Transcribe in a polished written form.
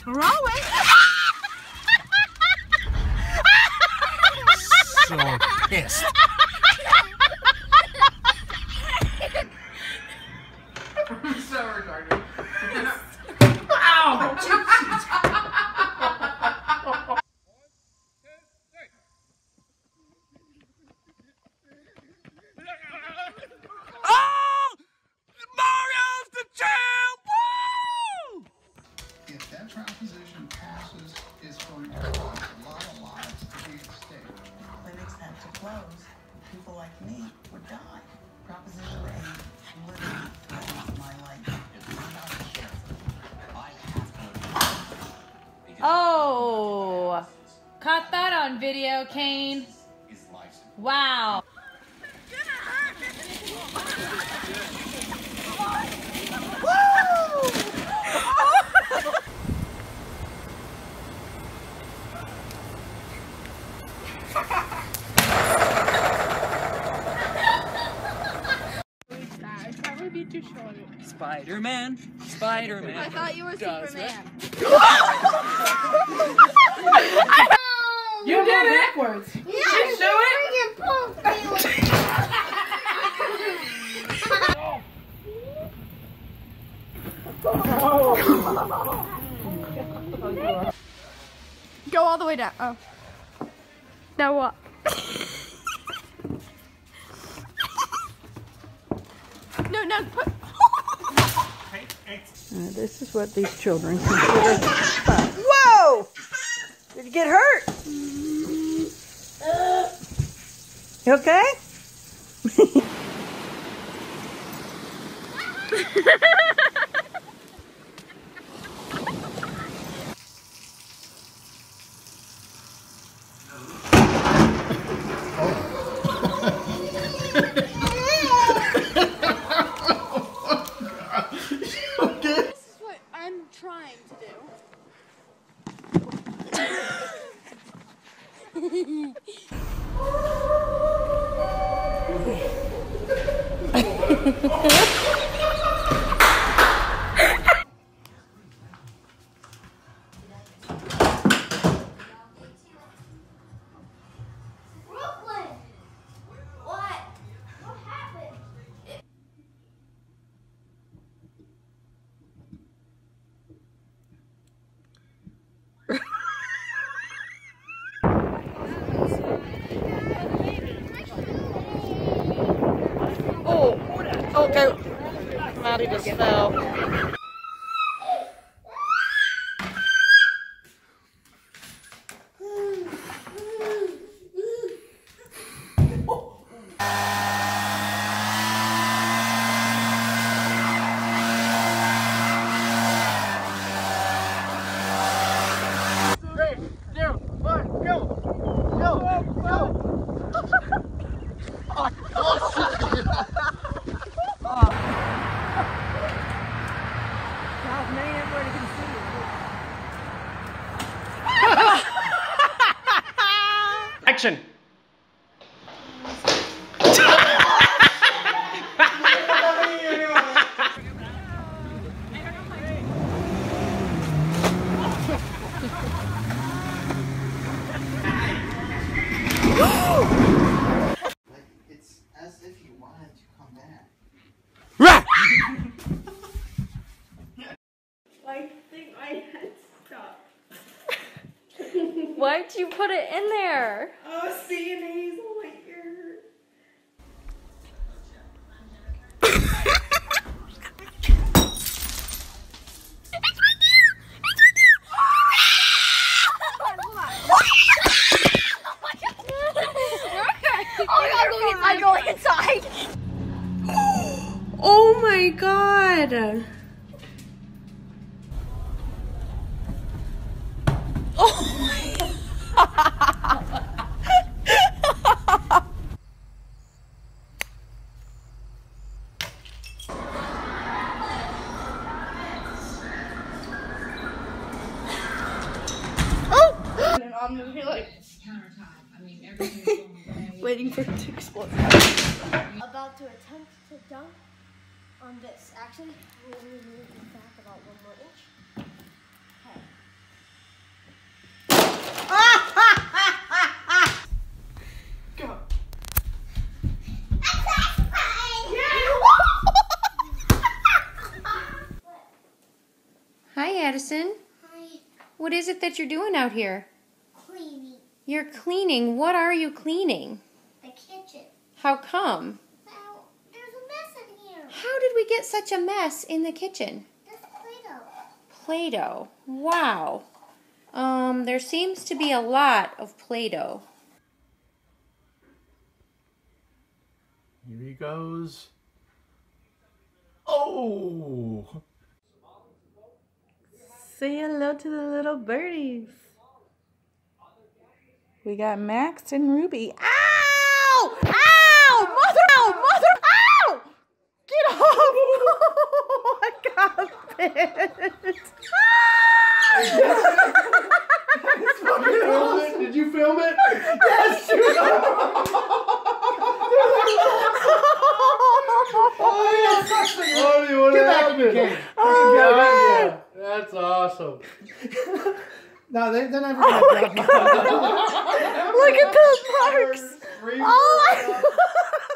growing. So pissed. I'm so retarded. Ow! Oh! Mario's the champ! Woo! If that proposition passes, it's going to cause a lot of lives to be at stake. Clinics had to close. People like me would die. Proposition 8 literally threatens my life. Oh, caught that on video, Kane. Wow. Spider-Man, Spider-Man. I thought you were Superman. You did it backwards. Yeah, you do it. Go all the way down. Oh. Now what? No, put. This is what these children consider fun. Whoa! Did you get hurt? You okay? Trying to do. Brooklyn! What? What happened? Oh, okay. Maddie just fell. Action! It's as if you wanted to come back. I think my head stopped. Why'd you put it in there? Oh, seeing Hazel right here. I'm going inside. Oh my god. Oh my And I'm gonna be like waiting for it to explode. About to attempt to dunk on this. Actually, we'll move it back about 1 more inch. Okay. Madison. Hi. What is it that you're doing out here? Cleaning You're cleaning. What are you cleaning? the kitchen. How come? Now, there's a mess in here. How did we get such a mess in the kitchen? There's Play-Doh. Play-Doh. Wow. There seems to be a lot of Play-Doh. Here he goes. Oh! Say hello to the little birdies. We got Max and Ruby. Ow! Ow! Mother! Ow! Mother! Ow! Get off! Oh, I got bit. Did you film it? Yes, dude! Oh, you want to happen? Oh, yeah. That's awesome. No, they're never going to grab me. Look at those marks. Oh,